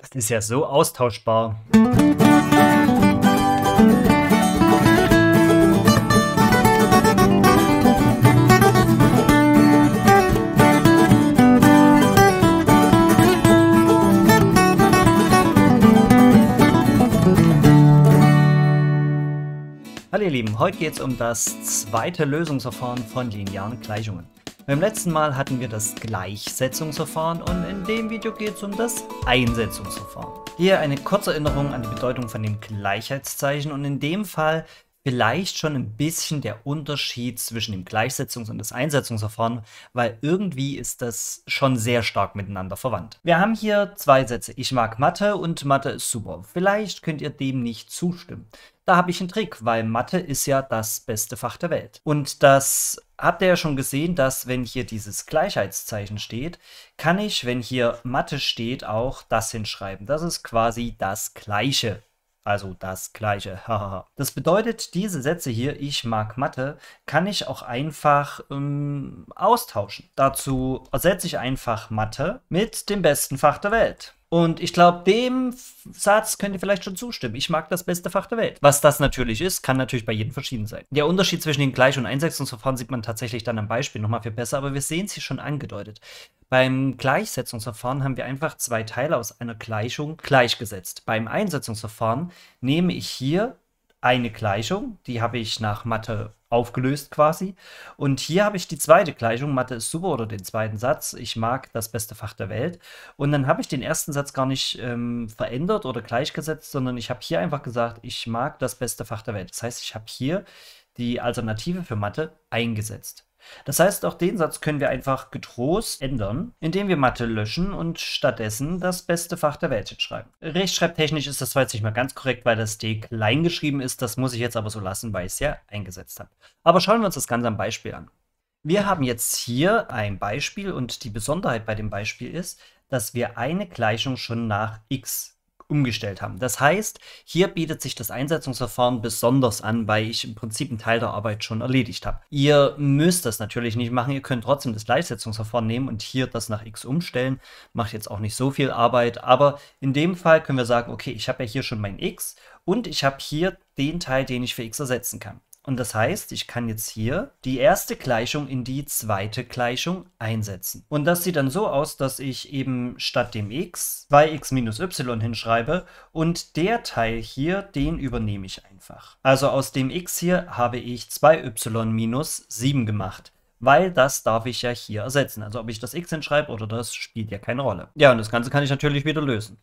Das ist ja so austauschbar. Hallo ihr Lieben, heute geht es um das zweite Lösungsverfahren von linearen Gleichungen. Beim letzten Mal hatten wir das Gleichsetzungsverfahren und in dem Video geht es um das Einsetzungsverfahren. Hier eine kurze Erinnerung an die Bedeutung von dem Gleichheitszeichen und in dem Fall vielleicht schon ein bisschen der Unterschied zwischen dem Gleichsetzungs- und das Einsetzungsverfahren, weil irgendwie ist das schon sehr stark miteinander verwandt. Wir haben hier zwei Sätze, ich mag Mathe und Mathe ist super. Vielleicht könnt ihr dem nicht zustimmen. Da habe ich einen Trick, weil Mathe ist ja das beste Fach der Welt. Und das habt ihr ja schon gesehen, dass wenn hier dieses Gleichheitszeichen steht, kann ich, wenn hier Mathe steht, auch das hinschreiben. Das ist quasi das Gleiche. Also das Gleiche. Das bedeutet, diese Sätze hier, ich mag Mathe, kann ich auch einfach austauschen. Dazu ersetze ich einfach Mathe mit dem besten Fach der Welt. Und ich glaube, dem Satz könnt ihr vielleicht schon zustimmen. Ich mag das beste Fach der Welt. Was das natürlich ist, kann natürlich bei jedem verschieden sein. Der Unterschied zwischen den Gleich- und Einsetzungsverfahren sieht man tatsächlich dann am Beispiel nochmal viel besser, aber wir sehen es hier schon angedeutet. Beim Gleichsetzungsverfahren haben wir einfach zwei Teile aus einer Gleichung gleichgesetzt. Beim Einsetzungsverfahren nehme ich hier eine Gleichung, die habe ich nach Mathe aufgelöst quasi. Und hier habe ich die zweite Gleichung, Mathe ist super, oder den zweiten Satz, ich mag das beste Fach der Welt. Und dann habe ich den ersten Satz gar nicht verändert oder gleichgesetzt, sondern ich habe hier einfach gesagt, ich mag das beste Fach der Welt. Das heißt, ich habe hier die Alternative für Mathe eingesetzt. Das heißt, auch den Satz können wir einfach getrost ändern, indem wir Mathe löschen und stattdessen das beste Fach der Welt hinschreiben. Rechtschreibtechnisch ist das zwar jetzt nicht mehr ganz korrekt, weil das D klein geschrieben ist, das muss ich jetzt aber so lassen, weil ich es ja eingesetzt habe. Aber schauen wir uns das Ganze am Beispiel an. Wir haben jetzt hier ein Beispiel und die Besonderheit bei dem Beispiel ist, dass wir eine Gleichung schon nach x umgestellt haben. Das heißt, hier bietet sich das Einsetzungsverfahren besonders an, weil ich im Prinzip einen Teil der Arbeit schon erledigt habe. Ihr müsst das natürlich nicht machen, ihr könnt trotzdem das Gleichsetzungsverfahren nehmen und hier das nach x umstellen. Macht jetzt auch nicht so viel Arbeit, aber in dem Fall können wir sagen, okay, ich habe ja hier schon mein x und ich habe hier den Teil, den ich für x ersetzen kann. Und das heißt, ich kann jetzt hier die erste Gleichung in die zweite Gleichung einsetzen. Und das sieht dann so aus, dass ich eben statt dem x 2x minus y hinschreibe und der Teil hier, den übernehme ich einfach. Also aus dem x hier habe ich 2y minus 7 gemacht. Weil das darf ich ja hier ersetzen. Also ob ich das x hinschreibe oder das, spielt ja keine Rolle. Ja, und das Ganze kann ich natürlich wieder lösen.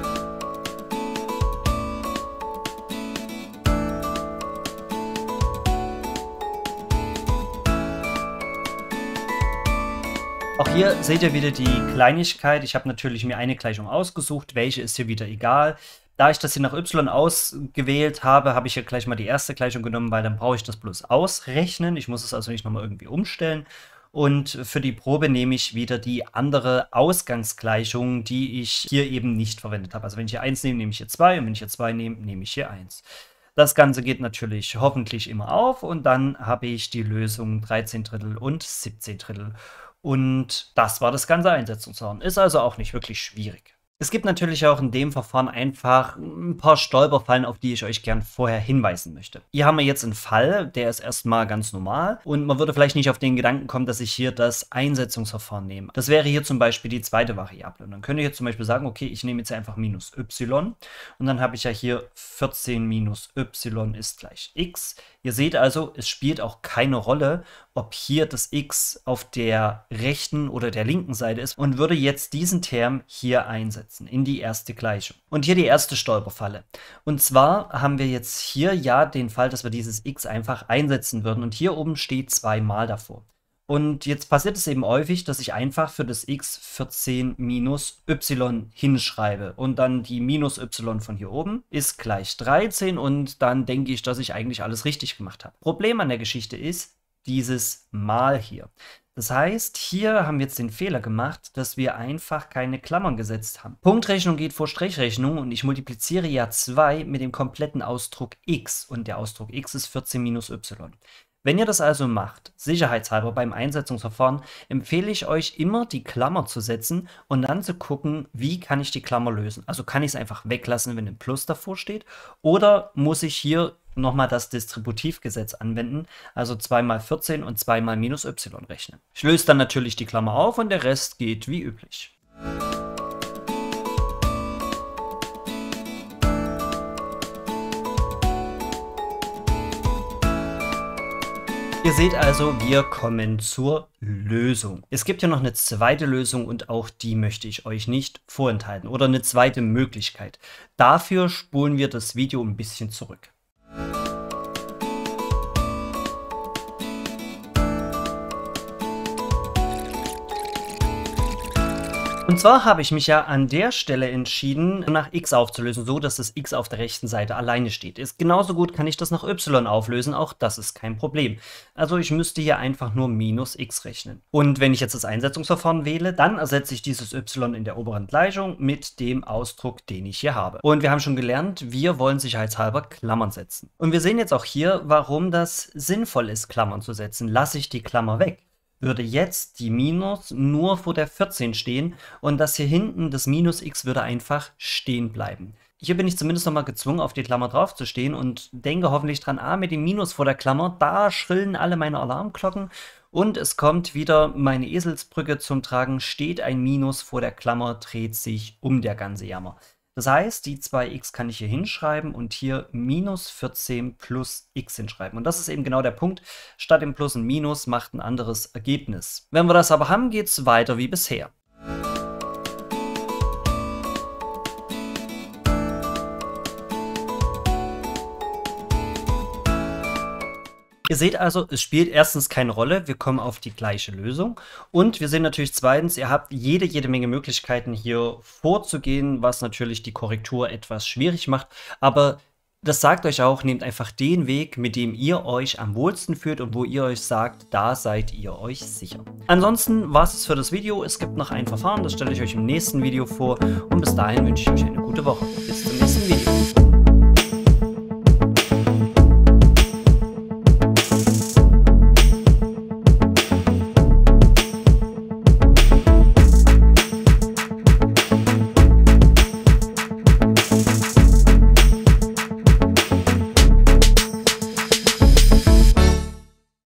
Auch hier seht ihr wieder die Kleinigkeit. Ich habe natürlich mir eine Gleichung ausgesucht. Welche ist hier wieder egal. Da ich das hier nach y ausgewählt habe, habe ich hier gleich mal die erste Gleichung genommen, weil dann brauche ich das bloß ausrechnen. Ich muss es also nicht nochmal irgendwie umstellen. Und für die Probe nehme ich wieder die andere Ausgangsgleichung, die ich hier eben nicht verwendet habe. Also wenn ich hier 1 nehme, nehme ich hier 2 und wenn ich hier 2 nehme, nehme ich hier 1. Das Ganze geht natürlich hoffentlich immer auf und dann habe ich die Lösung 13 Drittel und 17 Drittel. Und das war das ganze Einsetzungsverfahren. Ist also auch nicht wirklich schwierig. Es gibt natürlich auch in dem Verfahren einfach ein paar Stolperfallen, auf die ich euch gern vorher hinweisen möchte. Hier haben wir jetzt einen Fall, der ist erstmal ganz normal und man würde vielleicht nicht auf den Gedanken kommen, dass ich hier das Einsetzungsverfahren nehme. Das wäre hier zum Beispiel die zweite Variable. Und dann könnte ich jetzt zum Beispiel sagen, okay, ich nehme jetzt einfach minus y und dann habe ich ja hier 14 minus y ist gleich x. Ihr seht also, es spielt auch keine Rolle, ob hier das x auf der rechten oder der linken Seite ist und würde jetzt diesen Term hier einsetzen in die erste Gleichung. Und hier die erste Stolperfalle. Und zwar haben wir jetzt hier ja den Fall, dass wir dieses x einfach einsetzen würden und hier oben steht 2 mal davor. Und jetzt passiert es eben häufig, dass ich einfach für das x 14 minus y hinschreibe. Und dann die minus y von hier oben ist gleich 13 und dann denke ich, dass ich eigentlich alles richtig gemacht habe. Problem an der Geschichte ist dieses Mal hier. Das heißt, hier haben wir jetzt den Fehler gemacht, dass wir einfach keine Klammern gesetzt haben. Punktrechnung geht vor Strichrechnung und ich multipliziere ja 2 mit dem kompletten Ausdruck x und der Ausdruck x ist 14 minus y. Wenn ihr das also macht, sicherheitshalber beim Einsetzungsverfahren, empfehle ich euch immer die Klammer zu setzen und dann zu gucken, wie kann ich die Klammer lösen. Also kann ich es einfach weglassen, wenn ein Plus davor steht, oder muss ich hier nochmal das Distributivgesetz anwenden, also 2 mal 14 und 2 mal minus y rechnen. Ich löse dann natürlich die Klammer auf und der Rest geht wie üblich. Ihr seht also, wir kommen zur Lösung. Es gibt ja noch eine zweite Lösung und auch die möchte ich euch nicht vorenthalten, oder eine zweite Möglichkeit. Dafür spulen wir das Video ein bisschen zurück. Und zwar habe ich mich ja an der Stelle entschieden, nach x aufzulösen, so dass das x auf der rechten Seite alleine steht. Genauso gut kann ich das nach y auflösen, auch das ist kein Problem. Also ich müsste hier einfach nur minus x rechnen. Und wenn ich jetzt das Einsetzungsverfahren wähle, dann ersetze ich dieses y in der oberen Gleichung mit dem Ausdruck, den ich hier habe. Und wir haben schon gelernt, wir wollen sicherheitshalber Klammern setzen. Und wir sehen jetzt auch hier, warum das sinnvoll ist, Klammern zu setzen. Lasse ich die Klammer weg, würde jetzt die Minus nur vor der 14 stehen und das hier hinten, das Minus x, würde einfach stehen bleiben. Hier bin ich zumindest nochmal gezwungen, auf die Klammer drauf zu stehen und denke hoffentlich dran, mit dem Minus vor der Klammer, da schrillen alle meine Alarmglocken und es kommt wieder meine Eselsbrücke zum Tragen, steht ein Minus vor der Klammer, dreht sich um der ganze Jammer. Das heißt, die 2x kann ich hier hinschreiben und hier minus 14 plus x hinschreiben. Und das ist eben genau der Punkt. Statt dem Plus ein Minus macht ein anderes Ergebnis. Wenn wir das aber haben, geht es weiter wie bisher. Ihr seht also, es spielt erstens keine Rolle, wir kommen auf die gleiche Lösung und wir sehen natürlich zweitens, ihr habt jede Menge Möglichkeiten hier vorzugehen, was natürlich die Korrektur etwas schwierig macht, aber das sagt euch auch, nehmt einfach den Weg, mit dem ihr euch am wohlsten fühlt und wo ihr euch sagt, da seid ihr euch sicher. Ansonsten war es für das Video, es gibt noch ein Verfahren, das stelle ich euch im nächsten Video vor und bis dahin wünsche ich euch eine gute Woche. Bis zum nächsten Video.